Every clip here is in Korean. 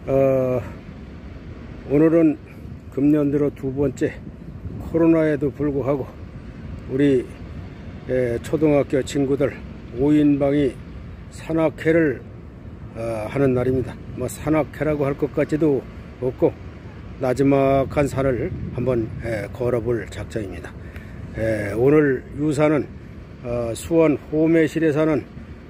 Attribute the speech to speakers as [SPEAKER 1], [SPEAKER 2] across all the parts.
[SPEAKER 1] 오늘은 금년 들어 두 번째 코로나에도 불구하고 우리 초등학교 친구들 5인방이 산악회를 하는 날입니다. 뭐 산악회라고 할 것 같지도 없고 나지막한 산을 한번 걸어볼 작정입니다. 오늘 유사는 수원 호매실에 사는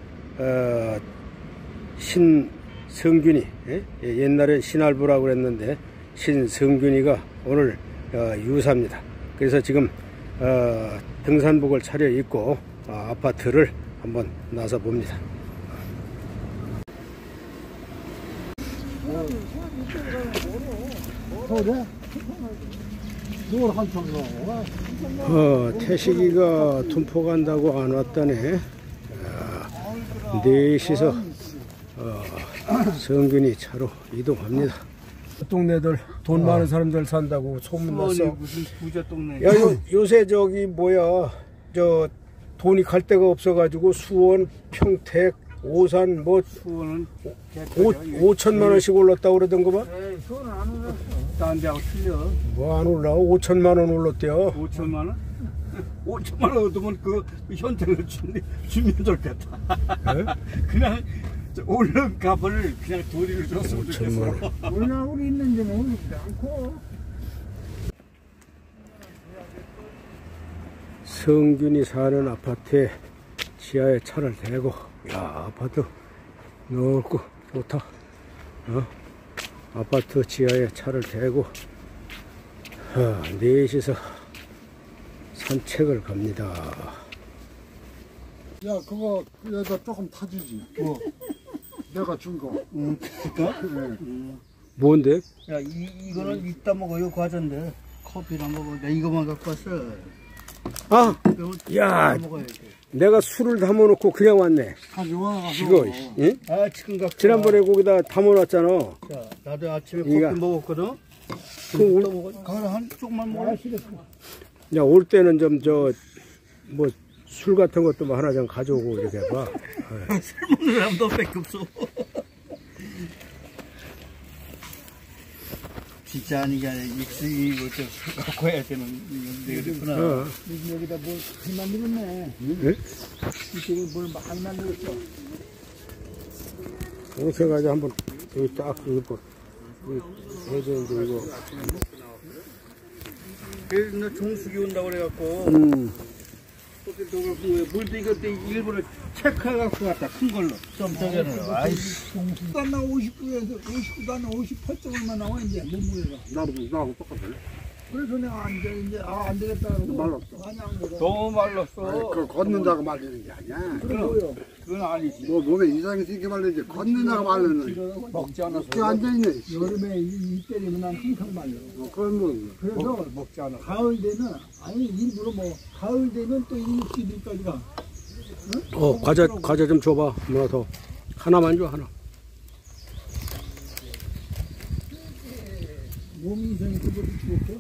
[SPEAKER 1] 신성균이, 옛날에 신할부라고 그랬는데 신성균이가 오늘 유사입니다. 그래서 지금 등산복을 차려입고 아파트를 한번 나서 봅니다. 태식이가 둔포 간다고 안 왔다네. 4시서 성균이 차로 이동합니다. 동네들 돈 많은 사람들 산다고 소문났어.
[SPEAKER 2] 무슨 부자 동네.
[SPEAKER 1] 야, 요새 저기 뭐야, 저 돈이 갈 데가 없어가지고 수원, 평택, 오산 뭐
[SPEAKER 2] 수원은
[SPEAKER 1] 5천만 원씩 올랐다고 그러던거만.
[SPEAKER 2] 수원은 안 올랐어. 딴 데하고 틀려.
[SPEAKER 1] 뭐 안 올라? 5천만 원 올랐대요.
[SPEAKER 2] 5천만 원? 5천만 원 얻으면 그 현태를 주면 좋겠다. 그냥 오른 값을 그냥 도리를 줬으면 좋겠어.
[SPEAKER 3] 올라오고 있는 데는 오르지 않고.
[SPEAKER 1] 성균이 사는 아파트에 지하에 차를 대고, 야, 아파트 넓고 좋다. 아파트 지하에 차를 대고 4시서 산책을 갑니다.
[SPEAKER 3] 야, 그거 여기다 조금 타주지. 내가 준 거.
[SPEAKER 2] 그니까?
[SPEAKER 1] 뭔데?
[SPEAKER 2] 야, 이거는 이따 먹어요, 과자인데. 커피랑 먹어. 내가 이거만 갖고 왔어.
[SPEAKER 1] 아! 야!
[SPEAKER 2] 먹어야지.
[SPEAKER 1] 내가 술을 담아놓고 그냥 왔네.
[SPEAKER 3] 가져와.
[SPEAKER 1] 이거, 응?
[SPEAKER 2] 아, 지금 갖고
[SPEAKER 1] 지난번에 거기다 담아놨잖아.
[SPEAKER 2] 자, 나도 아침에
[SPEAKER 1] 이거.
[SPEAKER 2] 커피 먹었거든?
[SPEAKER 1] 그
[SPEAKER 2] 또 먹어. 가라, 한 쪽만 먹어.
[SPEAKER 1] 야, 올 때는 좀, 뭐, 술 같은 것도 뭐 하나 좀 가져오고 이렇게 해봐.
[SPEAKER 2] 술 먹는 사람 너밖에 없어. 진짜 아니게 아니라 이걸 좀 갖고 해야 되는 데구나.
[SPEAKER 3] 여기다 뭘 많이 만들었네.
[SPEAKER 1] 네?
[SPEAKER 3] 이쪽에 뭘 많이 만들었어.
[SPEAKER 1] 이렇게 해가지고 한번 여기 딱 이거 해야 되는데 이거.
[SPEAKER 2] 그래서 너 종숙이 온다고 그래갖고 물도 이것도 일부러 체크해갖고 갔다 큰 걸로 좀 저기는 아이씨
[SPEAKER 3] 59에서 59도 안 58점만 나와 이제 몸무게가.
[SPEAKER 4] 나하고 똑같아.
[SPEAKER 3] 그래서 내가 이제 안 되겠다 그러고
[SPEAKER 4] 말랐어.
[SPEAKER 2] 너무 말랐어.
[SPEAKER 4] 그 걷는다고 말리는 게 아니야.
[SPEAKER 3] 그래요.
[SPEAKER 2] 그건 아니지.
[SPEAKER 4] 뭐 몸에 이상이 생겨 말리지. 걷는다고 말리는.
[SPEAKER 2] 먹지 않아서
[SPEAKER 4] 그 앉아있네.
[SPEAKER 3] 여름에 이 때리면 난 항상 말려.
[SPEAKER 4] 그건 뭐.
[SPEAKER 3] 그래서
[SPEAKER 2] 먹지 않아.
[SPEAKER 3] 가을 되면 아니 일부러 뭐 가을 되면 또 60일까지 가.
[SPEAKER 1] 과자 좀 줘봐. 뭐 더. 하나만 줘, 하나.
[SPEAKER 3] 몸이 이상이 그것도 죽었어.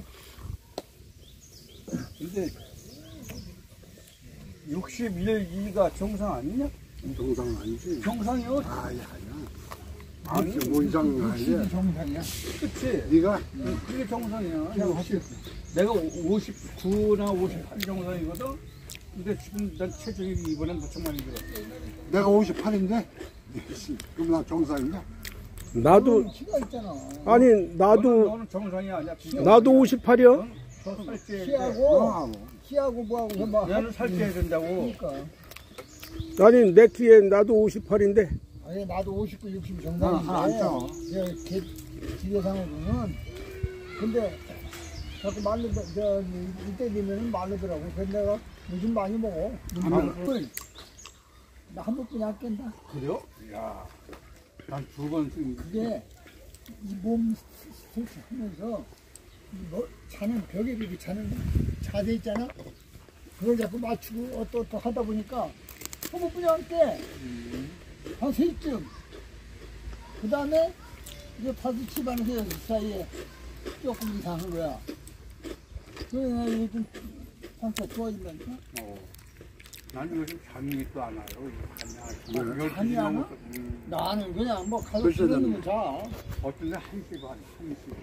[SPEAKER 2] 근데 61, 2가 정상 아니냐?
[SPEAKER 4] 정상은 아니지.
[SPEAKER 2] 정상이요?
[SPEAKER 4] 아니야. 아니, 뭐 이상은 아니야.
[SPEAKER 3] 정상이야.
[SPEAKER 2] 그치?
[SPEAKER 4] 네가
[SPEAKER 2] 그게 정상이야.
[SPEAKER 3] 내가
[SPEAKER 2] 내가 59나 58 정상이거든? 근데 지금 난 체중이 이번엔 무척 많이 들었어.
[SPEAKER 4] 내가 58인데. 그럼 나 정상이냐?
[SPEAKER 1] 나도,
[SPEAKER 3] 키가 있잖아.
[SPEAKER 1] 아니,
[SPEAKER 2] 너는 정상이 아니야.
[SPEAKER 1] 나도 58이야?
[SPEAKER 2] 더 살찌해야 돼.
[SPEAKER 3] 키하고 뭐하고 막.
[SPEAKER 2] 얘는 살찌해야 된다고.
[SPEAKER 3] 그러니까.
[SPEAKER 1] 아니, 내 키에 나도 58인데.
[SPEAKER 3] 아니 나도 59, 60
[SPEAKER 4] 안
[SPEAKER 3] 정상인데.
[SPEAKER 4] 쪄.
[SPEAKER 3] 기대상으로 보면. 근데 자꾸 이때 되면은 마르더라고. 그래서 내가 요즘 많이 먹어. 나 한 번뿐이 안 깬다.
[SPEAKER 2] 그래요? 이야. 난 2번 쓰는
[SPEAKER 3] 그게 이 몸 스트레스 하면서 자는 벽에 이렇게 자는 자세 있잖아. 그걸 자꾸 맞추고 또 하다 보니까 한 번뿐이 안 깨. 한 3쯤. 그 다음에 이제 5시 반에서 6시 사이에 조금 이상한 거야. 그래서 요즘 상태 좋아진다니까.
[SPEAKER 2] 난 요즘 잠이 또 안 와요.
[SPEAKER 3] 잠이 안 와? 나는 그냥 뭐 가서
[SPEAKER 4] 글쎄,
[SPEAKER 3] 죽는 거 자.
[SPEAKER 2] 어떤 데 1시 반, 1시.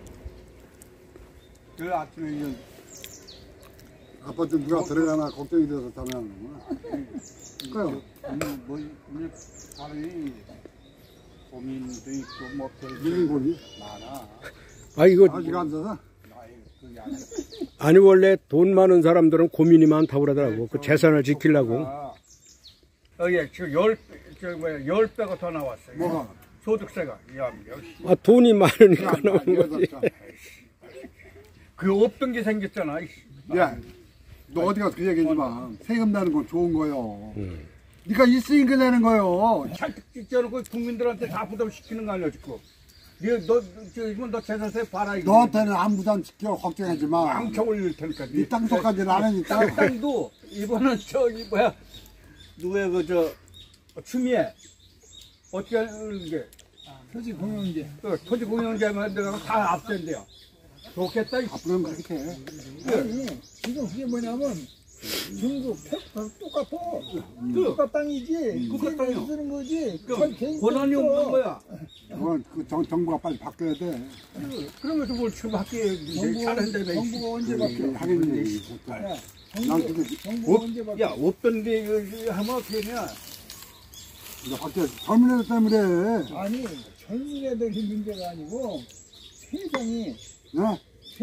[SPEAKER 2] 그 아침에 이제
[SPEAKER 4] 아파트 누가 들어가나 걱정이 돼서 잠이 그래요.
[SPEAKER 2] 뭐 사람이 고민도 있고 뭐
[SPEAKER 4] 무슨 고민?
[SPEAKER 2] 많아.
[SPEAKER 1] 아 이거
[SPEAKER 4] 아직 안 자서?
[SPEAKER 2] 그게 아니야.
[SPEAKER 1] 아니 원래 돈 많은 사람들은 고민이 많다고 그러더라고. 그 재산을 지키려고.
[SPEAKER 2] 여기 지금 10배가 더 나왔어요.
[SPEAKER 4] 뭐가?
[SPEAKER 2] 소득세가. 야,
[SPEAKER 1] 아 돈이 많으니까 나오는 거지.
[SPEAKER 2] 그 없던 게 생겼잖아.
[SPEAKER 4] 야, 너 어디 가서 그 얘기하지 마. 세금 내는 건 좋은 거요. 네가 있으니까 내는 거요.
[SPEAKER 2] 잔뜩 찍혀놓고 국민들한테 다 부담시키는 거 아니야 지금. 너 재산세 봐라 이거.
[SPEAKER 4] 너한테는 안 부담 시켜 걱정하지 마.
[SPEAKER 2] 왕창 올릴 테니까.
[SPEAKER 4] 네 땅속까지는 안 하니까.
[SPEAKER 2] 땅도 이번은 저기 뭐야 누구야 그저 추미애 어떻게 하는 게
[SPEAKER 3] 토지 공영제.
[SPEAKER 2] 토지 공영제만 내가 다 앞댄대요. 좋겠다.
[SPEAKER 4] 앞으로는 그렇게 돼.
[SPEAKER 3] 아니 지금 그게 뭐냐면 중국 똑같아. 그거 땅이지.
[SPEAKER 2] 그거 땅이요.
[SPEAKER 3] 쓰는 거지.
[SPEAKER 2] 권한이 없는 거야.
[SPEAKER 4] 그건 정부가 빨리 바뀌어야 돼.
[SPEAKER 2] 그러면서 뭘 지금 학교에 잘한다며.
[SPEAKER 3] 정부가 언제 바뀌어?
[SPEAKER 4] 하긴 얘기. 난 그게
[SPEAKER 3] 정부가 언제 바뀌어?
[SPEAKER 2] 야 없던 게 하면 어떻게 되냐.
[SPEAKER 4] 바뀌어. 젊은 애들 때문에.
[SPEAKER 3] 아니 젊은 애들이 문제가 아니고 세상이
[SPEAKER 4] 어?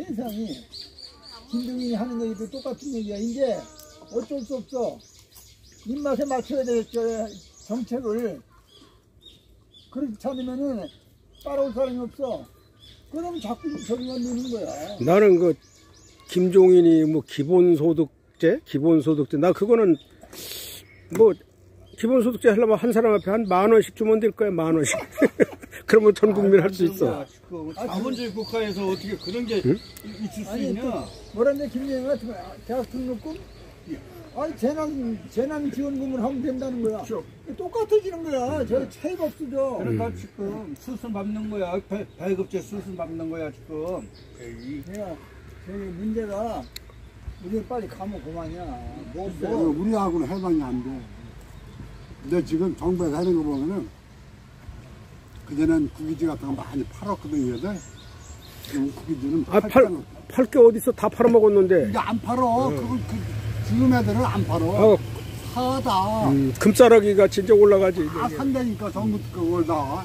[SPEAKER 3] 김동인이 하는 얘기도 똑같은 얘기야. 이제 어쩔 수 없어. 입맛에 맞춰야 되겠죠. 정책을. 그렇지 않으면은 따라올 사람이 없어. 그럼 자꾸 저기만 누는 거야.
[SPEAKER 1] 나는 그 김종인이 뭐 기본소득제 나 그거는 뭐 기본소득제 하려면 한 사람 앞에 한 10,000원씩 주면 될 거야. 10,000원씩. 그러면 전 국민 할 수 있어.
[SPEAKER 2] 자본주의 국가에서 어떻게 그런 게 있을 수
[SPEAKER 3] 아니,
[SPEAKER 2] 있냐?
[SPEAKER 3] 뭐란데 김영희 같은 거 대학 등록금? 아니 재난 지원금을 하면 된다는 거야. 똑같아지는 거야. 저 차이가 없어져.
[SPEAKER 2] 그러니까 지금 수순 밟는 거야. 배급제 수순 밟는 거야 지금.
[SPEAKER 3] 내가 저기 문제가 우리 빨리 가면 그만이야.
[SPEAKER 4] 우리하고는 해방이 안 돼. 근데 지금 정부에서 하는 거 보면은 그전엔 국기지 같은 거 많이 팔았거든 얘들. 지금 국기지는
[SPEAKER 1] 팔 게 어딨어? 다 팔아먹었는데.
[SPEAKER 4] 이게 안 팔어. 그걸 지금 애들은 안 팔어. 사다.
[SPEAKER 1] 금싸라기가 진짜 올라가지.
[SPEAKER 4] 다 산다니까 정부 그걸 다.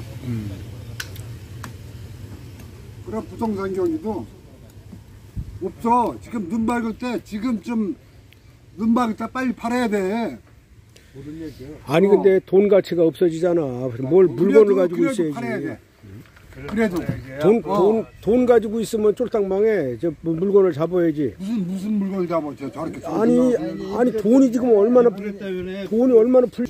[SPEAKER 4] 그래 부동산 경기도 없어. 지금 눈 밝을 때 지금쯤 눈 밝을 때 빨리 팔아야 돼.
[SPEAKER 1] 아니 근데 돈 가치가 없어지잖아. 뭘 물건을 가지고
[SPEAKER 4] 그래도 팔아야
[SPEAKER 1] 있어야지.
[SPEAKER 4] 돼. 그래도
[SPEAKER 1] 돈 가지고 있으면 쫄딱 망해. 저 물건을 잡아야지.
[SPEAKER 4] 무슨 물건을 잡아 저렇게.
[SPEAKER 1] 아니 돈이 지금 얼마나 돈이 얼마나 풀.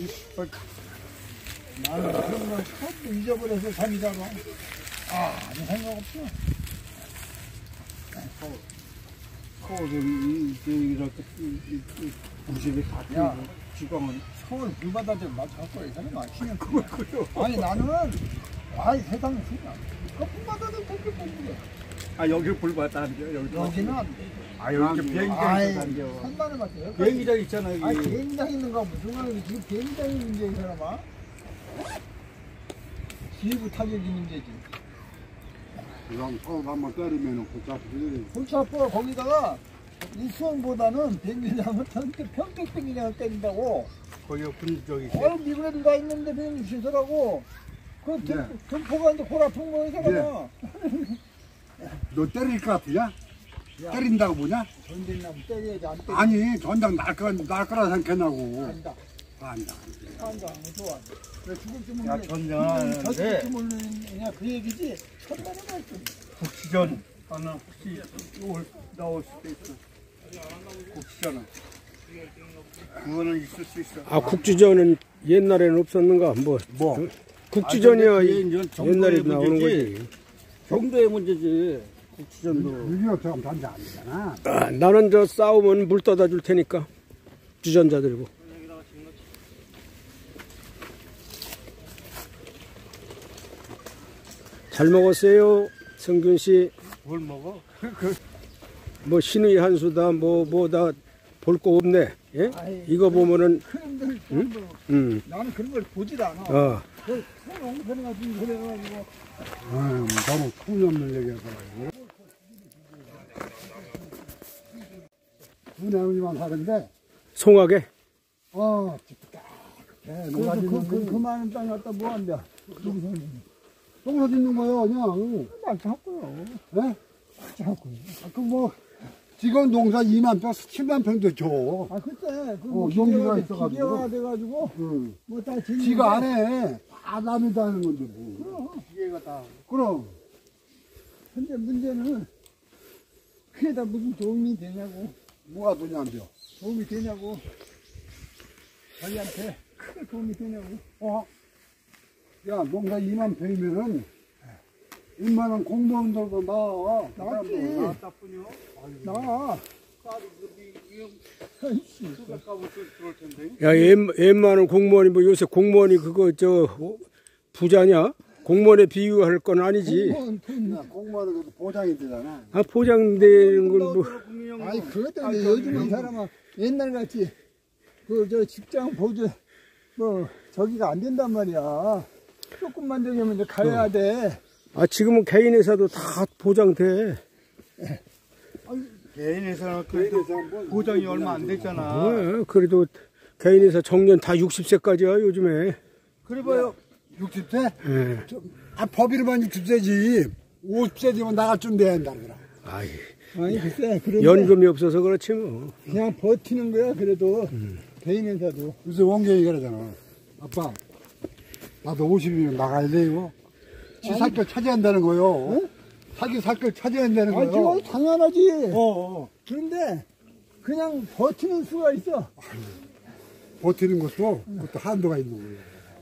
[SPEAKER 3] 나는 그런 걸 처음부터 잊어버려서 다니다가 아무 생각 없어.
[SPEAKER 2] 서울은 이렇게 부실이 다 지방은
[SPEAKER 3] 서울 불바다 좀 맞춰갖고 이사람 마시면 그걸 그려. 아니 나는 세상에 그냥 그 불바다도 그렇게 뽑는
[SPEAKER 2] 아 여기 불바다 안 돼.
[SPEAKER 3] 여기는 안 돼.
[SPEAKER 2] 아 여기 비행기장에서 안 돼.
[SPEAKER 3] 한반에 맞춰요.
[SPEAKER 2] 비행기장 있잖아 여기.
[SPEAKER 3] 아니 비행기장 있는가 무슨 말이지? 지금 비행기장이 문제 이 사람아. 기부 타격이 문제지.
[SPEAKER 4] 그럼 서울 한번 때리면 골치 아프지.
[SPEAKER 3] 골치 아파. 거기다가 이 수원보다는 비행기장은 평택 비행기장을 때린다고.
[SPEAKER 2] 거기 분적이
[SPEAKER 3] 미국에도 가 있는데 비행기 시설하고 그 등포가 이제 골 아픈 거 이 사람아.
[SPEAKER 4] 너 때릴 것 같으냐? 때린다고 보냐?
[SPEAKER 3] 전쟁나면 때려야지 안 때려.
[SPEAKER 4] 아니 전장 날 거라 생각하냐고.
[SPEAKER 3] 안다.
[SPEAKER 4] 안다.
[SPEAKER 3] 좋아. 왜 죽을 줄
[SPEAKER 2] 야
[SPEAKER 3] 모르는
[SPEAKER 2] 전쟁하는데
[SPEAKER 3] 죽을 줄 모르는 그냥 그 얘기지. 천만원 말씀.
[SPEAKER 2] 국지전 하나 혹시 나올 수도 있어. 국지전은 그거는 있을 수 있어.
[SPEAKER 1] 아 국지전은 옛날에는 없었는가? 뭐? 국지전이야 옛날에 나오는 거지.
[SPEAKER 2] 정도의 문제지. 국지전도.
[SPEAKER 4] 6.25처럼 전쟁 아니잖아.
[SPEAKER 1] 나는 저 싸우면 물 떠다 줄 테니까 주전자 들고. 잘 먹었어요, 성균 씨.
[SPEAKER 2] 뭘 먹어?
[SPEAKER 1] 뭐 신의 한 수다, 뭐 다 볼 거 없네. 예?
[SPEAKER 3] 아이,
[SPEAKER 1] 이거 보면은
[SPEAKER 3] 그런들 나는 그런 걸 보질 않아. 그 소농 가지고 그래가지고
[SPEAKER 4] 너무 터무니없는 얘기해서. 두 내용이만 하는데,
[SPEAKER 1] 송하게.
[SPEAKER 3] 그래서 그 많은 땅 갖다 뭐 한다.
[SPEAKER 4] 똥사 짓는 거요, 그냥.
[SPEAKER 3] 맞자고요.
[SPEAKER 4] 예?
[SPEAKER 3] 맞자고요.
[SPEAKER 4] 지금 농사 2만 평, 7만 평도 줘.
[SPEAKER 3] 그때
[SPEAKER 4] 용기가 있어가지고.
[SPEAKER 3] 기계화 돼가지고 뭐 다 짓는
[SPEAKER 4] 지가 안 해. 다 남이 다 하는 건데, 뭐.
[SPEAKER 2] 기계가 다.
[SPEAKER 4] 그럼.
[SPEAKER 3] 근데 문제는 그게다 무슨 도움이 되냐고.
[SPEAKER 4] 뭐가 되냐며.
[SPEAKER 3] 도움이 되냐고. 자기한테 크게 도움이 되냐고.
[SPEAKER 4] 야, 농사 2만 평이면은, 1만 원 공무원들도 나와.
[SPEAKER 3] 나왔지.
[SPEAKER 2] 나왔다뿐요.
[SPEAKER 3] 나와.
[SPEAKER 2] 들어올 텐데.
[SPEAKER 1] 야, 웬만한 공무원이 뭐 요새 공무원이 그거 부자냐? 공무원에 비유할 건 아니지.
[SPEAKER 4] 공무원은 그래도 보장이 되잖아.
[SPEAKER 1] 아, 보장되는 건 뭐.
[SPEAKER 3] 아니, 그것 때문에 요즘은 사람은 옛날 같이 직장 보조, 저기가 안 된단 말이야. 조금만 되면 이제 가야 돼.
[SPEAKER 1] 아, 지금은 개인 회사도 다 보장돼.
[SPEAKER 2] 개인 회사는 그래도 보장이 얼마 안 됐잖아.
[SPEAKER 1] 그래도 개인 회사 정년 다 60세까지야, 요즘에.
[SPEAKER 2] 그래 봐요.
[SPEAKER 4] 60세?
[SPEAKER 1] 예.
[SPEAKER 4] 법이로만 60세지. 50세 되면 나갈 준비해야 한다, 그래.
[SPEAKER 3] 아니, 글쎄, 그런데
[SPEAKER 1] 연금이 없어서 그렇지, 뭐.
[SPEAKER 3] 그냥 버티는 거야, 그래도. 개인 회사도.
[SPEAKER 4] 그래서 원경이 그러잖아. 아빠, 나도 50이면 나가야 돼요. 지 살 걸 찾아야 한다는 거요. 자기 살 걸 찾아야 한다는 거요.
[SPEAKER 3] 지금 당연하지.
[SPEAKER 4] 어.
[SPEAKER 3] 그런데 그냥 버티는 수가 있어.
[SPEAKER 4] 버티는 것도 그것도 한도가 있는 거예요.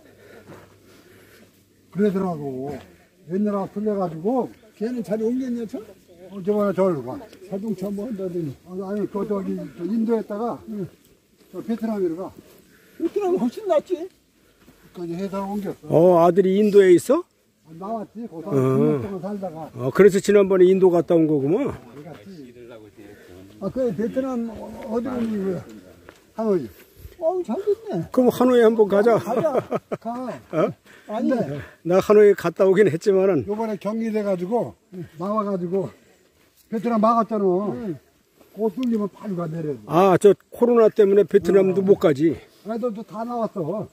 [SPEAKER 4] 그러더라고. 옛날하고 틀려가지고,
[SPEAKER 3] 걔는 잘 옮겼냐, 참?
[SPEAKER 4] 저번에 저를 가.
[SPEAKER 3] 자동차 뭐 한다더니.
[SPEAKER 4] 아니, 저기, 인도에다가, 저 베트남으로 가.
[SPEAKER 3] 베트남 훨씬 낫지?
[SPEAKER 4] 거기 회사를 옮겼어.
[SPEAKER 1] 아들이 인도에 있어?
[SPEAKER 4] 나왔지. 거기서 3년 동안 살다가.
[SPEAKER 1] 그래서 지난번에 인도 갔다 온 거구먼.
[SPEAKER 3] 그 베트남 어디로 오는 거야?
[SPEAKER 4] 하노이.
[SPEAKER 3] 잘 됐네.
[SPEAKER 1] 그럼 하노이 한번 가자.
[SPEAKER 4] 가.
[SPEAKER 3] 아니,
[SPEAKER 1] 나 하노이 갔다 오긴 했지만은.
[SPEAKER 4] 요번에 격리돼가지고, 나와가지고, 베트남 막았잖아. 그 뚫리면 바로 가 내려.
[SPEAKER 1] 저 코로나 때문에 베트남도 못 가지.
[SPEAKER 4] 애들도 다 나왔어.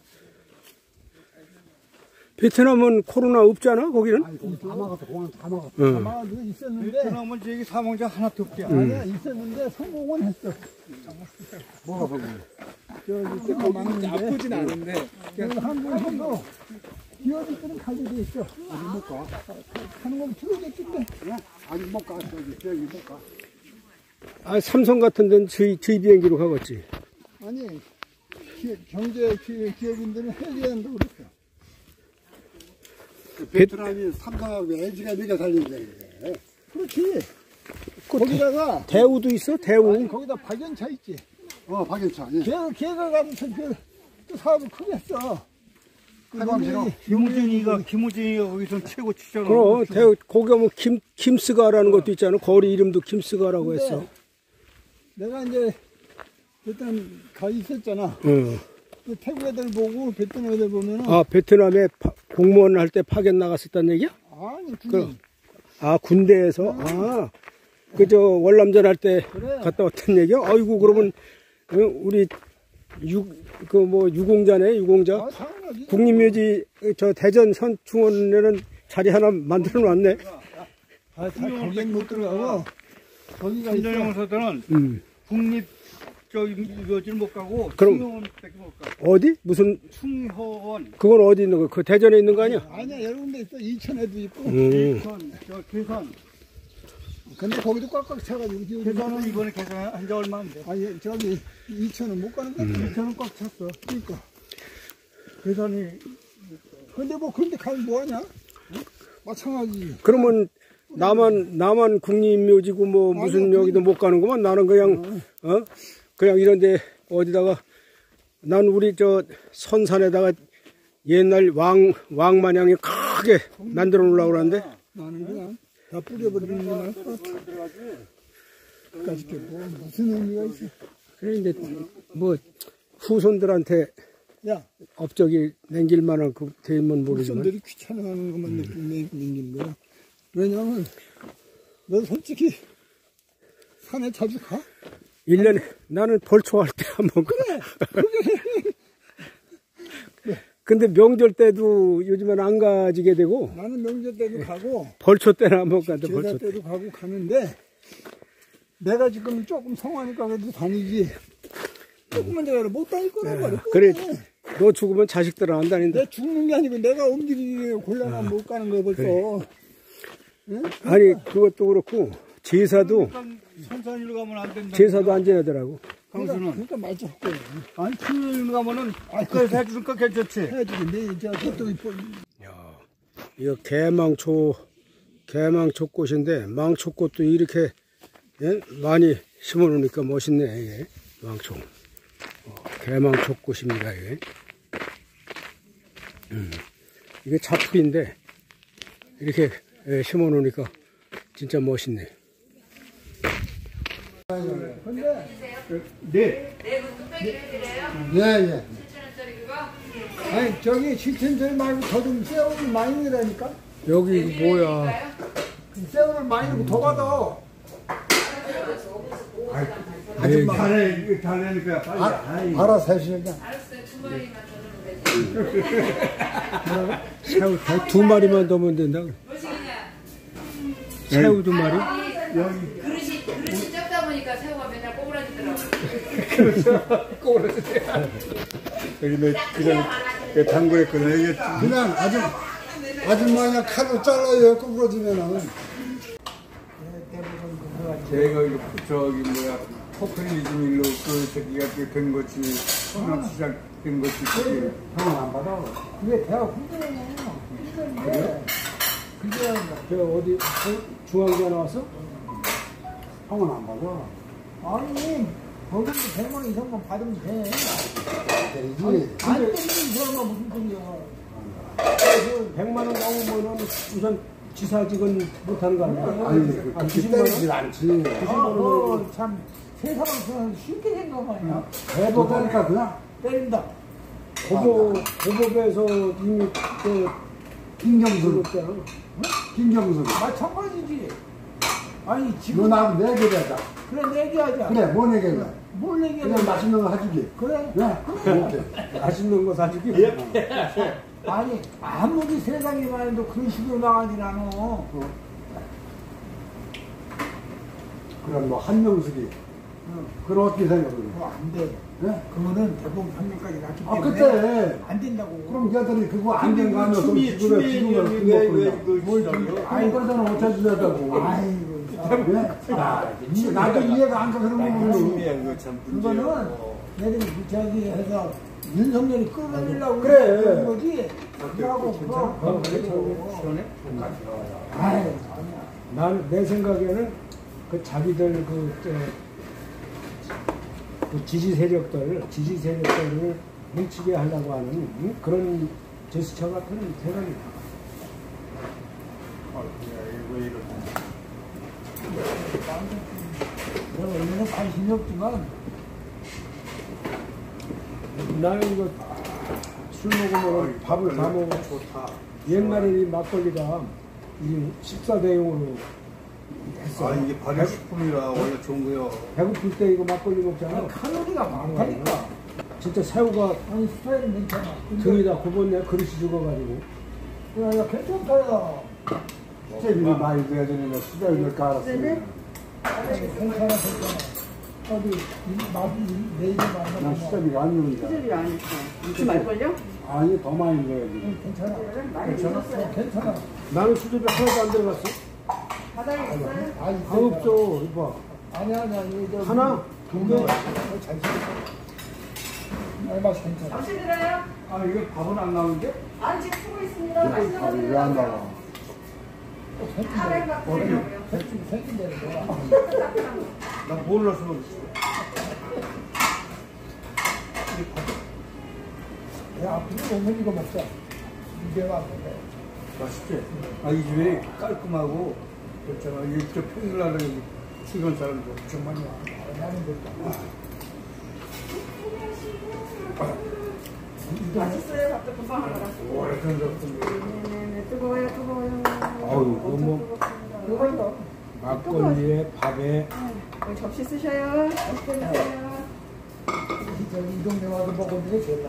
[SPEAKER 1] 베트남은 코로나 없잖아, 거기는?
[SPEAKER 4] 아니, 거기 다 막았어. 공항 다 막았어.
[SPEAKER 3] 아마 그거 있었는데.
[SPEAKER 2] 베트남은 저기 사망자 하나도 없대.
[SPEAKER 3] 아니야, 있었는데 성공은 했어.
[SPEAKER 4] 뭐가 보고.
[SPEAKER 3] 저기 때가 많은데. 나쁘진 않은데. 한국에서도 기업들은 가게 돼 있어.
[SPEAKER 4] 아직 못 가.
[SPEAKER 3] 하는 건 풀어줬긴데.
[SPEAKER 4] 아직 못 가. 저기 못 가.
[SPEAKER 1] 삼성 같은 데는 저희 비행기로 가겠지.
[SPEAKER 3] 아니, 경제 기업인들은 해줘야 한다고 그랬어.
[SPEAKER 4] 베트남이 삼성하고 LG가 네개 살린다는 게.
[SPEAKER 3] 그렇지. 거기다가
[SPEAKER 1] 대우도 있어? 대우.
[SPEAKER 3] 아니, 거기다 박연차 있지.
[SPEAKER 4] 박연차. 예.
[SPEAKER 3] 걔가 가면서 또 사업을 크게 했어.
[SPEAKER 4] 해방시로.
[SPEAKER 2] 김우진이가 거기서 최고 치잖아.
[SPEAKER 1] 그럼 대우 거기 가면 김스가라는 것도 있잖아. 거리 이름도 김스가라고 했어.
[SPEAKER 3] 내가 이제 베트남 가 있었잖아. 그 태국 애들 보고 베트남 애들 보면은
[SPEAKER 1] 베트남에 공무원 할 때 파견 나갔었단 얘기야?
[SPEAKER 3] 아니 군인.
[SPEAKER 1] 군대에서 그저 월남전 할 때
[SPEAKER 3] 그래.
[SPEAKER 1] 갔다 왔단 얘기야? 아이고 그러면 우리 유공자네 유공자.
[SPEAKER 3] 당연하지.
[SPEAKER 1] 국립묘지 저 대전 현충원에는 자리 하나 만들어 놨네.
[SPEAKER 3] 거긴 못 들어가고 거기가 있어.
[SPEAKER 2] 신전용사들은 국립 묘지를 못 가고
[SPEAKER 1] 그럼
[SPEAKER 2] 충효원밖에 못 가.
[SPEAKER 1] 어디? 무슨
[SPEAKER 2] 충효원.
[SPEAKER 1] 그건 어디 있는 거? 그 대전에 있는 거 아니야?
[SPEAKER 3] 아니야 여러 군데 있어. 이천에도 있고.
[SPEAKER 2] 계산.
[SPEAKER 3] 근데 거기도 꽉꽉 차가지고
[SPEAKER 2] 계산은 이번에 계산한 지 얼마 안 돼.
[SPEAKER 3] 아니 저기 이천은 못 가는 거야. 이천은 꽉 찼어. 그러니까
[SPEAKER 2] 계산이.
[SPEAKER 3] 근데 근데 가면 뭐하냐? 마찬가지.
[SPEAKER 1] 그러면 나만 국립묘지고 뭐 무슨 여기도 못 가는구만. 나는 그냥 그냥 이런데 어디다가 난 우리 저 선산에다가 옛날 왕 마냥이 크게 만들어 놓으려고 그러는데
[SPEAKER 3] 나는 그냥 다 뿌려버리는 게 나을 것 같아. 까짓 게 뭐 무슨 의미가 있어.
[SPEAKER 1] 그래, 이제, 뭐, 후손들한테
[SPEAKER 3] 야,
[SPEAKER 1] 업적이 남길 만한 그 되면 모르지만.
[SPEAKER 3] 후손들이 귀찮아하는 것만 남기는 거야. 왜냐면, 너 솔직히 산에 자주 가?
[SPEAKER 1] 1년에, 나는 벌초할 때 한 번 가. 근데 명절 때도 요즘은 안 가지게 되고,
[SPEAKER 3] 나는 명절 때도 가고,
[SPEAKER 1] 벌초 때는 한 번 간다,
[SPEAKER 3] 제사
[SPEAKER 1] 벌초 때.
[SPEAKER 3] 때도 가고 가는데, 내가 지금 조금 성하니까 그래도 다니지. 조금만 내가 못 다닐 거란 말이야.
[SPEAKER 1] 그래, 너 죽으면 자식들은 안 다닌다.
[SPEAKER 3] 내가 죽는 게 아니고 내가 움직이기 곤란하면 못 가는 거야 벌써.
[SPEAKER 1] 그래.
[SPEAKER 3] 응?
[SPEAKER 1] 아니, 그것도 그렇고, 제사도,
[SPEAKER 2] 산산일로 가면 안 된다.
[SPEAKER 1] 제사도 안 지내더라고.
[SPEAKER 2] 강수는.
[SPEAKER 3] 그러니까 말자 고
[SPEAKER 2] 아니, 토요일 가면은, 국가에서 해주니까 괜찮지.
[SPEAKER 3] 해야지. 이제 그것도
[SPEAKER 1] 야, 이거 개망초꽃인데, 망초꽃도 이렇게, 예? 많이 심어 놓으니까 멋있네, 이게. 망초. 개망초꽃입니다, 이게. 이게 자풀인데, 이렇게 심어 놓으니까 진짜 멋있네.
[SPEAKER 3] 네.
[SPEAKER 5] 내부 뚝배기를 해드려요?
[SPEAKER 3] 예.
[SPEAKER 5] 7,000원짜리 그거?
[SPEAKER 3] 아니 저기 7,000원짜리 말고 더 좀 세월을 많이 넣으라니까.
[SPEAKER 1] 여기 뭐야.
[SPEAKER 3] 세월을 많이 넣고 더 받아.
[SPEAKER 1] 아줌마.
[SPEAKER 2] 달래니까 빨리.
[SPEAKER 3] 알아서 해주니까.
[SPEAKER 5] 알았어요. 2마리만 더 넣으면 되지.
[SPEAKER 1] 새우 두 마리만 넣으면 된다.
[SPEAKER 5] 무엇이냐?
[SPEAKER 1] 새우 두 마리?
[SPEAKER 5] 그릇이 작다 보니까 새우가 맨날 꼬부라지더라고.
[SPEAKER 2] 여기 그냥 당구했거든. 이게
[SPEAKER 4] 그냥 아줌마 그냥 칼로 잘라요. 구부러지면은.
[SPEAKER 2] 제가 이거 저기 뭐야 포퓰리즘 일로 그 저기가 된 거지 시작 된 거지.
[SPEAKER 3] 형은 안 받아. 그게 대학 훈련이야. 그게
[SPEAKER 1] 저 어디 중앙대 나왔어?
[SPEAKER 3] 형은 안 받아. 아니 거기서 100만 원 이상만 받으면 돼.
[SPEAKER 4] 되지.
[SPEAKER 3] 안 되는 사람은 무슨 소리야.
[SPEAKER 1] 그래서 100만 원 나오면은 우선 지사직은 못하는 거 아니야?
[SPEAKER 4] 아니, 그렇게 때리질 않지.
[SPEAKER 3] 참 세상은 그냥 쉽게 생각하냐.
[SPEAKER 4] 대보다니까 그냥
[SPEAKER 3] 때린다.
[SPEAKER 1] 고법에서 이미 그
[SPEAKER 4] 김경수.
[SPEAKER 1] 그랬잖아.
[SPEAKER 4] 김경수.
[SPEAKER 3] 마찬가지지. 아니
[SPEAKER 4] 너
[SPEAKER 3] 지금
[SPEAKER 4] 나하고 내기하자.
[SPEAKER 3] 그래 내기하자.
[SPEAKER 4] 그래, 뭐 내기하자.
[SPEAKER 3] 뭘 내기하자.
[SPEAKER 4] 그냥 맛있는 거 사주기.
[SPEAKER 3] 그래.
[SPEAKER 4] 네, 오케이.
[SPEAKER 1] 맛있는 거 사주기?
[SPEAKER 3] 아니 아무리 세상이 많아도 그런 식으로 나가진 않아.
[SPEAKER 4] 그럼 뭐 한명숙이. 그건 어떻게 생각해?
[SPEAKER 3] 그거 안 돼.
[SPEAKER 4] 네?
[SPEAKER 3] 그거는 대부분 한 명까지 났기
[SPEAKER 4] 아,
[SPEAKER 3] 때문에
[SPEAKER 4] 그때.
[SPEAKER 3] 안 된다고.
[SPEAKER 4] 그럼 걔들이 그거 안 된 거 하면 좀
[SPEAKER 2] 춤이
[SPEAKER 4] 지금은
[SPEAKER 2] 뭘
[SPEAKER 4] 아니, 그러잖아, 어쩌 주려다고.
[SPEAKER 3] 아이고.
[SPEAKER 4] 네? 나도 이해가 안 가, 그런 거 보면.
[SPEAKER 3] 그거는 얘들이 저기 해서 윤석열이 끌어내려고
[SPEAKER 4] 그래.
[SPEAKER 3] 그런 거지. 그거하고 그거. 아이,
[SPEAKER 1] 난 내 생각에는 그 자기들 그 지지 세력들을 뭉치게 하려고 하는 그런 제스처 같은 생각이.
[SPEAKER 3] 내가 원래는 관심이 없지만
[SPEAKER 1] 나는 이거 술 먹으면 밥을 다 먹어. 옛날에 이 막걸리가 이 식사 대용으로 했어.
[SPEAKER 2] 아 이게 발효식품이라 원래 좋은 거요.
[SPEAKER 1] 배고플 때 이거 막걸리 먹잖아.
[SPEAKER 3] 칼로리가 많다니까.
[SPEAKER 1] 진짜 새우가
[SPEAKER 3] 아니 스타일은 괜찮아.
[SPEAKER 1] 등에다 굽었네. 그릇이 죽어가지고.
[SPEAKER 3] 야 괜찮다 야.
[SPEAKER 4] 수제비를 많이 줘야 되는데 수제비를 깔았어.
[SPEAKER 3] 괜찮아. 어디 내일
[SPEAKER 4] 난
[SPEAKER 3] 만나면
[SPEAKER 4] 수제비가 안 넣는다.
[SPEAKER 6] 수제비 안 했어. 이렇게 말걸요?
[SPEAKER 4] 아니, 더 많이 넣어야지.
[SPEAKER 3] 괜찮아. 괜찮아.
[SPEAKER 1] 나는 수제비 하나도 안 들어갔어.
[SPEAKER 6] 바닥에 있어요?
[SPEAKER 1] 아 없어. 이거
[SPEAKER 3] 아니야 이거
[SPEAKER 1] 하나, 두 개.
[SPEAKER 3] 잘 생겼어. 얼마 괜찮아.
[SPEAKER 6] 정신 들어요?
[SPEAKER 2] 아 이거 밥은 안 나오는데?
[SPEAKER 6] 안 지금 쓰고 있습니다. 맛있는 거
[SPEAKER 4] 밥이 왜안 나와?
[SPEAKER 6] 카레 갖고 오려고요.
[SPEAKER 3] 생긴다는 거야.
[SPEAKER 2] 나 몰라서 먹었어.
[SPEAKER 3] 야 앞으로 오면 이거 먹자. 이게 왔는데.
[SPEAKER 2] 맛있지? 아 이 집이 깔끔하고 그렇잖아. 이저 평일날에 출근 사람들
[SPEAKER 3] 정말 나는 못
[SPEAKER 6] 맛있어요. 밥도 금방 하더라. 네네네. 뜨거워요, 뜨거워요.
[SPEAKER 1] 아유, 너무
[SPEAKER 6] 이걸로.
[SPEAKER 1] 막걸리에 밥에
[SPEAKER 6] 여기 접시 쓰셔요. 맛있게 드세요.
[SPEAKER 3] 이 동네 와서 먹은 게 제일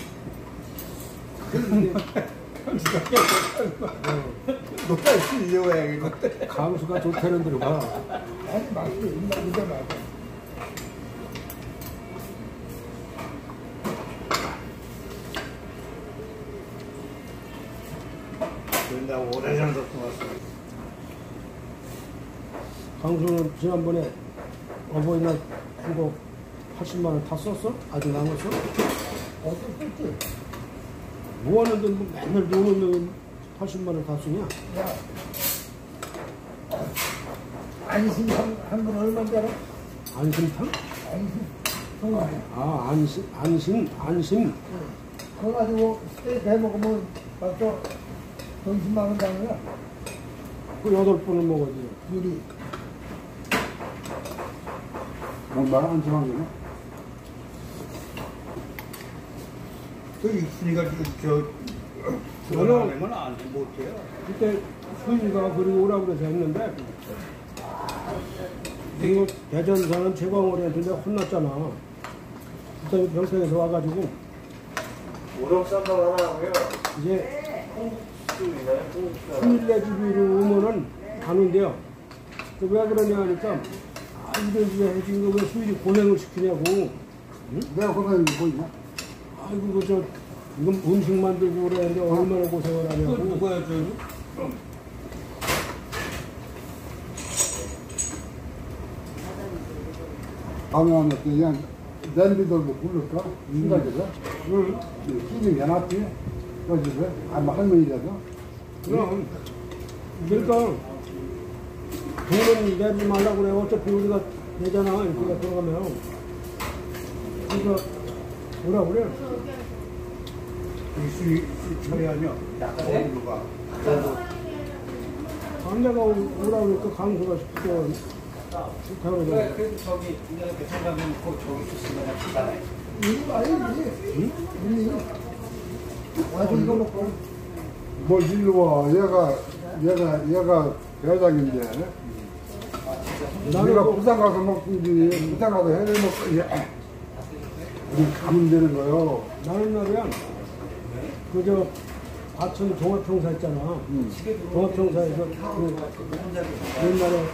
[SPEAKER 2] 높아야지 이거야 이거.
[SPEAKER 1] 강수가 좋다는 데로 가.
[SPEAKER 3] 아니 맛있어. 이거 맛있어.
[SPEAKER 2] 나 오래전 덕분 왔어.
[SPEAKER 1] 강수는 지난번에 어버이날 그거 80만 원 다 썼어? 아직 남았어?
[SPEAKER 3] 어떻게
[SPEAKER 1] 뭐 하는데 뭐 맨날 노는 80만 원 다 쓰냐?
[SPEAKER 3] 야, 안심 한건 얼마인지 알아?
[SPEAKER 1] 안심탕?
[SPEAKER 3] 안심.
[SPEAKER 1] 아, 안심.
[SPEAKER 3] 그거 가지고 스테이크 해 먹으면 벌써 점심 먹은 다음에
[SPEAKER 1] 그 8번을 먹어야지.
[SPEAKER 3] 둘이
[SPEAKER 4] 말안 좋아하는 거네.
[SPEAKER 2] 그 있으니까 저
[SPEAKER 1] 저는
[SPEAKER 2] 안 못해요.
[SPEAKER 1] 그때 수인이가 그리고 오라고 그래서 했는데 이거 대전사는 최광호리한테 내가 혼났잖아. 그때 병평에서 와가지고
[SPEAKER 2] 우럭쌈밥 하나 하고요.
[SPEAKER 1] 이제
[SPEAKER 2] 콩국수 있나요? 콩국수.
[SPEAKER 1] 수일내 집으로 오면은 가는데요. 왜 그러냐 하니까 이런 집에 해준 거 왜 수일이 고생을 시키냐고. 응?
[SPEAKER 4] 내가 그러면 뭐 있냐?
[SPEAKER 1] 아이고 저 이건 음식 만들고 그러는데 얼마나 고생을 하냐고.
[SPEAKER 2] 누구야 저?
[SPEAKER 4] 밤에 하면 그냥 냄비도 뭐 부를까? 생각해서.
[SPEAKER 1] 응.
[SPEAKER 4] 시집 해놨지? 그 집에? 아마 할머니라서.
[SPEAKER 1] 그럼 그러니까 돈은 내지 말라고 그래. 어차피 우리가 내잖아. 이렇게 들어가면. 그러니까 뭐라 그래?
[SPEAKER 2] 이 처리하면 약간 어디로 가?
[SPEAKER 1] 강자가 오라 그러니까 강수가 시키고 좋다고 그래.
[SPEAKER 2] 그래도 저기 그냥 배창 가면 꼭 저기 있으면 기다려.
[SPEAKER 3] 이거 아니지? 응? 와서 이거 먹고
[SPEAKER 4] 뭘 일로 와. 얘가 회장인데.
[SPEAKER 1] 나는
[SPEAKER 4] 우리가
[SPEAKER 1] 뭐
[SPEAKER 4] 부산 가서 먹든지, 부산 가서 해를 먹든지, 우리 가면 되는 거요.
[SPEAKER 1] 나는 말이야. 그저 과천 종합청사 있잖아. 종합청사에서 그 옛날에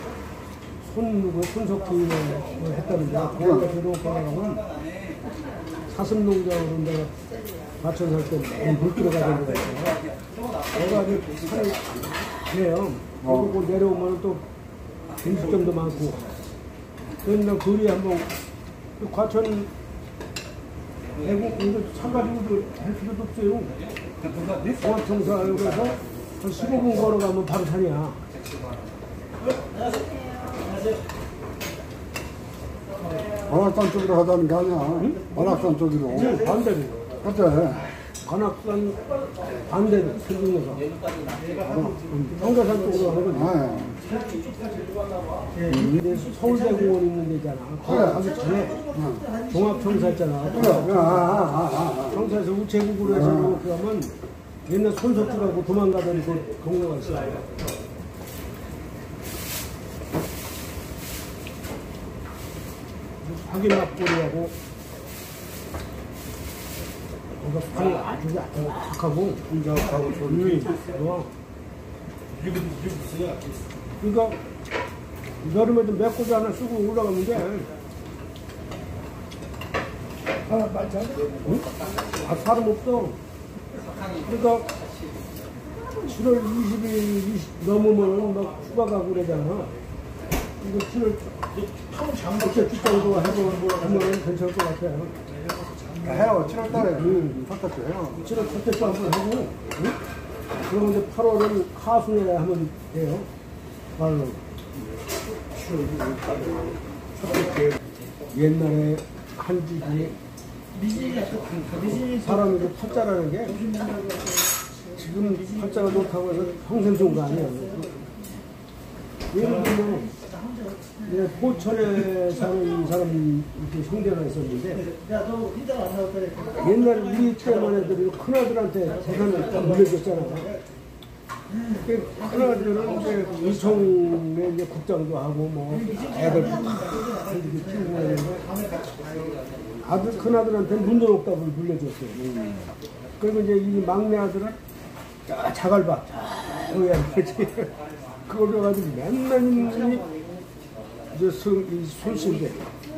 [SPEAKER 1] 손석기 했다는데 거기가 대동파라고는 사슴농장으로 내가 과천 살 때 물 들어가던 데가 있어. 거기가 아주 산이 해요. 그리고 내려오면 또 음식점도 많고. 그런데 거리 한번 그 과천 이거 사가지고도 할 필요도 없어요. 종합청사에 가서 한 15분 걸어가면 바로 산이야.
[SPEAKER 4] 관악산 쪽으로 가자는 게 아니야. 관악산 쪽으로.
[SPEAKER 1] 반대로.
[SPEAKER 4] 그때
[SPEAKER 1] 관악산 반대로 들리면서 청계산 쪽으로 하는 거지. 근데 서울대공원 있는 데잖아. 거기 가기 전에 종합청사 있잖아. 청사에서 우체국으로 해서 이렇게 가면 옛날 손석주라고 도망가던 그 동네가 있어요. 확인막골이라고 거기가 산이 아주 착하고
[SPEAKER 2] 인자하고
[SPEAKER 1] 그러니까 여름에도 맥고기 하나 쓰고 올라가면 돼.
[SPEAKER 3] 사람 많지 않아?
[SPEAKER 1] 응? 아, 사람 없어. 그러니까 7월 20일 넘으면 막 휴가 가고 그러잖아. 이거 7월 첫째 주 정도 해보면 괜찮을 것 같아요.
[SPEAKER 4] 해요. 7월달에 첫째 해요.
[SPEAKER 1] 7월 첫째 주 한번 하고, 응? 그러면 이제 8월은 하순에 하면 돼요. 바로. 옛날에 한 집이 사람이 그 팔자라는 게 지금 팔자가 좋다고 해서 평생 좋은 거 아니에요. 예를 들면 포천에 사는 사람 이렇게 형제가 있었는데
[SPEAKER 3] 야너 혼자 안 나올 거야.
[SPEAKER 1] 옛날에 우리 때만 해도 큰아들한테 재산을 딱 물려줬잖아. 큰아들은 이제 의총에 이제 국장도 하고 뭐 애들 다 이렇게 키우고 했는데 큰아들한테 문전옥답을 물려줬어요. 그리고 이제 이 막내 아들은 자갈밭 그거야 그걸 줘가지고 맨날 이제 손씨인데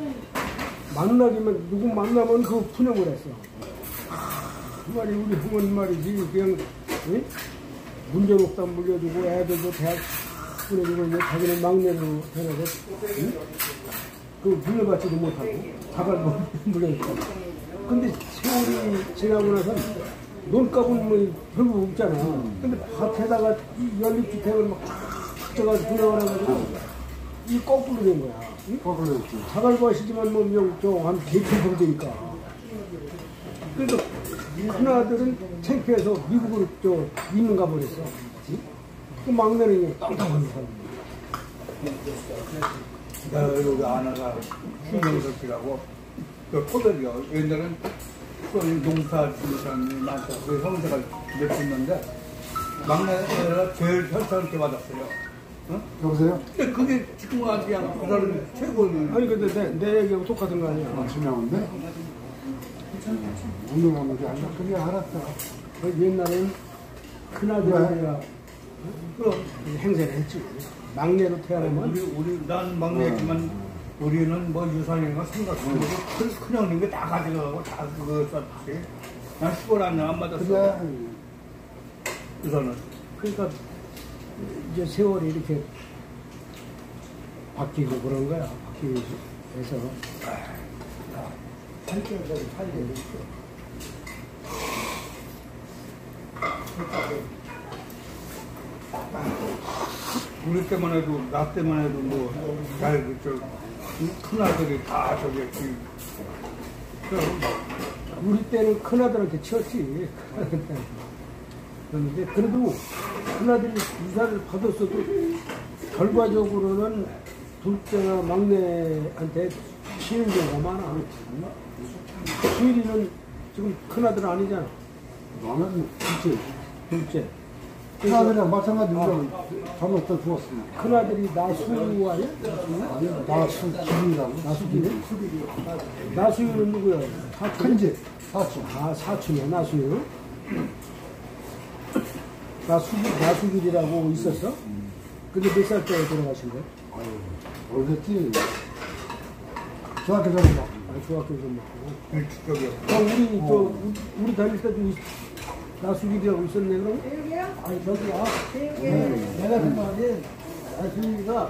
[SPEAKER 1] 만나기만 누구 만나면 그 푸념을 했어. 그 말이 우리 부모님 말이지 그냥 응? 문전옥답 물려주고 애들도 대학 보내주고 이제 자기는 막내로 해놔서 응? 그 물려받지도 못하고 자갈 물려줬고. 근데 세월이 지나고 나서 논값은 뭐 별로 없잖아. 근데 밭에다가 연립주택을 막 쫙 분양을 이 거꾸로 된 거야. 응?
[SPEAKER 4] 거꾸로 했지.
[SPEAKER 1] 자갈밭이지만 뭐 한 100평 되니까. 그러니까 큰아들은 창피해서 미국으로 이민 가버렸어. 응? 그 막내는 땅땅한 사람.
[SPEAKER 2] 여기 아내가 신명석이라고 그 토들이요. 옛날엔 농사 짓는 사람이 많다. 그 형제가 몇 있는데 막내가 제일 현찰을 받았어요. 어?
[SPEAKER 4] 여보세요?
[SPEAKER 2] 근데 그게 지금 그냥 그 사람 최고는.
[SPEAKER 1] 아니 근데 내 얘기하고 똑같은 거 아니야.
[SPEAKER 4] 중요한데? 운동하는 게 아니라 그게 알았어.
[SPEAKER 1] 옛날엔 큰아들이가
[SPEAKER 2] 그럼
[SPEAKER 1] 행세를 했지. 막내로 태어나면
[SPEAKER 2] 난 막내지만 우리는 뭐 유산이나 생각하고 큰 형님이 다 가져가고 다 그거 썼지. 난 시골 안 맞았어.
[SPEAKER 4] 근데
[SPEAKER 2] 유산은.
[SPEAKER 1] 그러니까 이제 세월이 이렇게 바뀌고 그런 거야. 바뀌고 해서 살결대로 살게 됐어.
[SPEAKER 2] 우리 때만 해도 나 때만 해도 큰 아들이 다 저기
[SPEAKER 1] 우리 때는 큰아들한테 치웠지. 그런데 그래도 큰아들이 유산을 받았어도 결과적으로는 둘째나 막내한테 치는 경우가 많아. 수일이는 지금 큰아들 아니잖아.
[SPEAKER 4] 나는 진짜
[SPEAKER 1] 둘째.
[SPEAKER 4] 큰아들이랑 마찬가지로 잘못해 주었습니다.
[SPEAKER 1] 큰아들이 나수 아니야?
[SPEAKER 4] 아니, 나수길이라고.
[SPEAKER 1] 나수길이? 나수길은 누구야? 사촌?
[SPEAKER 4] 큰집, 사촌.
[SPEAKER 1] 아, 사촌이야, 나수길. 나수길이라고 있었어? 근데 몇 살 때 돌아가신 거야?
[SPEAKER 4] 아유, 오래됐지. 중학교 전에 막.
[SPEAKER 1] 아, 중학교 좀 먹고.
[SPEAKER 2] 일찍적이었어.
[SPEAKER 1] 우리 다닐 때도 나수길이라고 있었네, 그럼?
[SPEAKER 3] 아니 저기야. 내가 생각하는 나순이가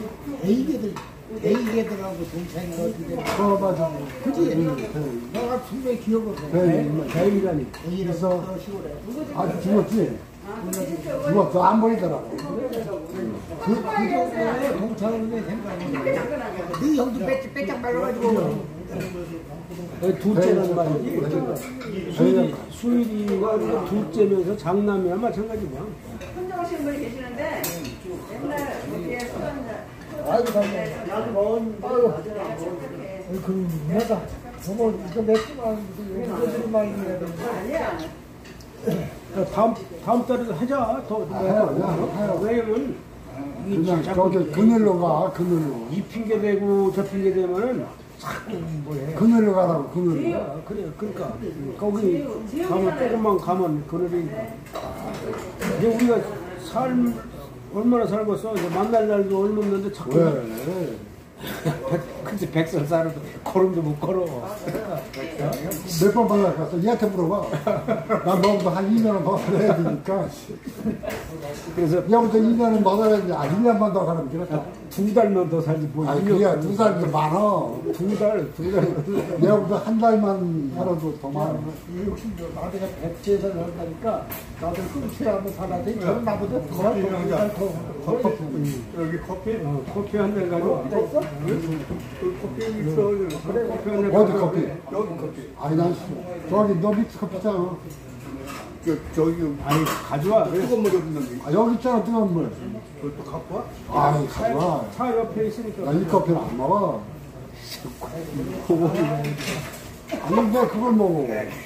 [SPEAKER 3] A계들하고 동창인 것 같은데.
[SPEAKER 4] 맞아.
[SPEAKER 3] 그치?
[SPEAKER 4] 네.
[SPEAKER 3] 내가 분명히 기억을 해.
[SPEAKER 4] 네.
[SPEAKER 1] 자연이라니.
[SPEAKER 4] 그래서
[SPEAKER 3] 시골에.
[SPEAKER 4] 아주 죽었지. 죽었어. 안 보이더라고.
[SPEAKER 3] 그 정도의 동창인데 생각이 네 형도 빼짝 빨라가지고.
[SPEAKER 1] 둘째란 말이지. 수일이가 둘째면서 장남이야 마찬가지야.
[SPEAKER 6] 혼자 오시는 분이 계시는데 옛날 거기에
[SPEAKER 3] 아이고 나도 먹었는데. 그럼 내가 저거 이거 맥주만 이거 많이 해야 되는데.
[SPEAKER 6] 아니야.
[SPEAKER 1] 다음 달에도 하자.
[SPEAKER 4] 해요.
[SPEAKER 1] 왜냐면
[SPEAKER 4] 그냥 저기 그늘로 가, 그늘로.
[SPEAKER 1] 이 핑계 대고 저 핑계 대면은 자꾸 뭐해.
[SPEAKER 4] 그늘로 가라고, 그늘로.
[SPEAKER 1] 그래, 그러니까 거기 가면 조금만 가면 그늘이. 이제 우리가 얼마나 살겠어? 이제 만날 날도 얼마 없는데 자꾸.
[SPEAKER 4] 왜?
[SPEAKER 1] 근데 100살 살아도 걸음도 못 걸어.
[SPEAKER 4] 몇 번 만나갔어? 얘한테 물어봐. 난 너보다 한 2년은 더 살아야 되니까.
[SPEAKER 1] 그래서
[SPEAKER 4] 얘부터 2년은 더 살아야 돼. 1년만 더 살면 되겠다.
[SPEAKER 1] 2달만 더 살지 뭐.
[SPEAKER 4] 아니, 그게 2살도 많어.
[SPEAKER 1] 2달.
[SPEAKER 4] 얘보다 한 달만 살아도 더 많아.
[SPEAKER 3] 욕심도 나한테가 100세에서 한다니까 나도 끊치라 한번 살아야 돼. 저는 나보다 더
[SPEAKER 2] 여기 커피?
[SPEAKER 1] 커피 한 잔 가지고.
[SPEAKER 3] 있어?
[SPEAKER 2] 커피 있어.
[SPEAKER 1] 그래, 커피 한 잔.
[SPEAKER 4] 어디 커피?
[SPEAKER 2] 여기 커피.
[SPEAKER 4] 아니, 난 저기 너 믹스 커피잖아.
[SPEAKER 2] 저기
[SPEAKER 1] 아니, 가져와. 그래.
[SPEAKER 2] 뜨거운 물이 없는데.
[SPEAKER 4] 아, 여기 있잖아, 뜨거운 물.
[SPEAKER 2] 그걸 또 갖고 와?
[SPEAKER 4] 아, 가져와.
[SPEAKER 1] 차 옆에 있으니까.
[SPEAKER 4] 나 이 커피는 안 먹어. 아니, 왜 그걸 먹어?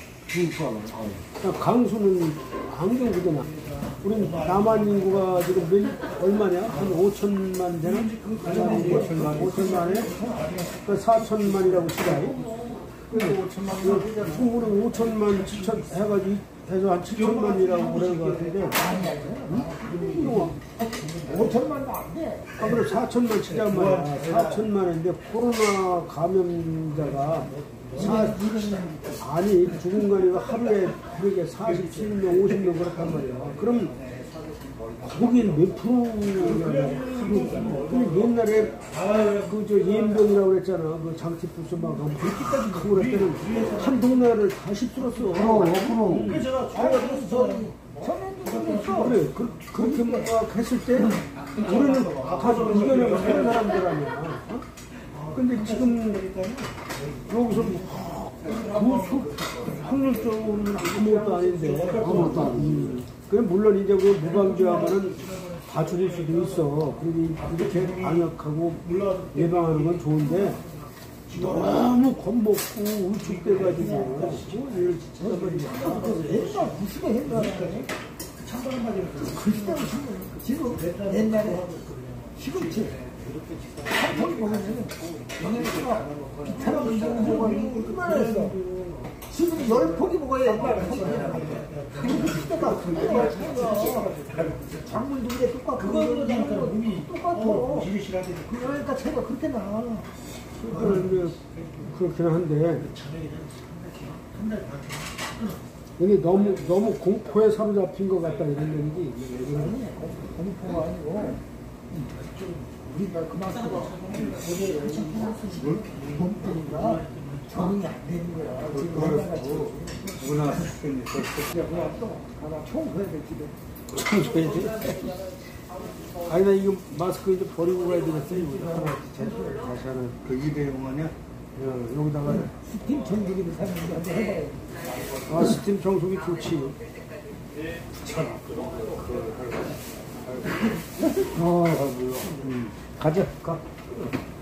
[SPEAKER 1] 강수는 안경 그대나. 우리 남한 인구가 지금 얼마냐? 한 5천만 되나? 5천만에? 4천만이라고 치자. 중국은 5천만, 7천 해가지고 해서 한 7천만이라고 그런 것 같은데.
[SPEAKER 3] 5천만도 안 돼.
[SPEAKER 1] 아, 그래, 4천만 치자면 말이야. 4천만인데 코로나 감염자가 아니, 죽은 거니까 하루에 그렇게 47명, 50명 그렇단 말이야. 그럼 거기는 몇 프로냐. 근데 옛날에 그 예인병이라고 그랬잖아. 그 장치 부수 막 불기까지 크고 그럴 때는 한 동네를 다 휩쓸었어.
[SPEAKER 4] 그럼.
[SPEAKER 1] 그래, 그렇게 막 했을 때 우리는 다 이겨내고 사는 사람들 아니야. 근데 지금 여기서 확률적으로는 아무것도 아닌데.
[SPEAKER 4] 아무것도 아니지.
[SPEAKER 1] 그래, 물론 이제 그 무방지하면은 다 줄일 수도 있어. 그리고 이렇게 방역하고 예방하는 건 좋은데 너무 겁먹고 울쭉돼가지고 이걸
[SPEAKER 3] 옛날 90에 했다니까. 지금 옛날에 시금치 한 통이 보면은 영양소가 비타민 먹어가 얼마나 했어. 지금 10포기 먹어야 작물도 그래 똑같고 똑같아. 그러니까 차이가 그렇게 나.
[SPEAKER 1] 그렇긴 한데 이게 너무 공포에 사로잡힌 것 같다 이런 얘기지.
[SPEAKER 3] 공포가 아니고 우리가 그만큼 몸뚱이가 적응이 안 되는 거야. 지금
[SPEAKER 2] 문화 수준이
[SPEAKER 3] 청소해야 될 집에.
[SPEAKER 1] 청소해야지. 아니, 나 이거 마스크 이제 버리고 가야 되겠어. 이거 하나 다시 하나.
[SPEAKER 2] 그 일회용 아니야?
[SPEAKER 1] 여기다가
[SPEAKER 3] 스팀 청소기를 사는데 해봐요.
[SPEAKER 1] 아, 스팀 청소기 좋지. 가자. 가.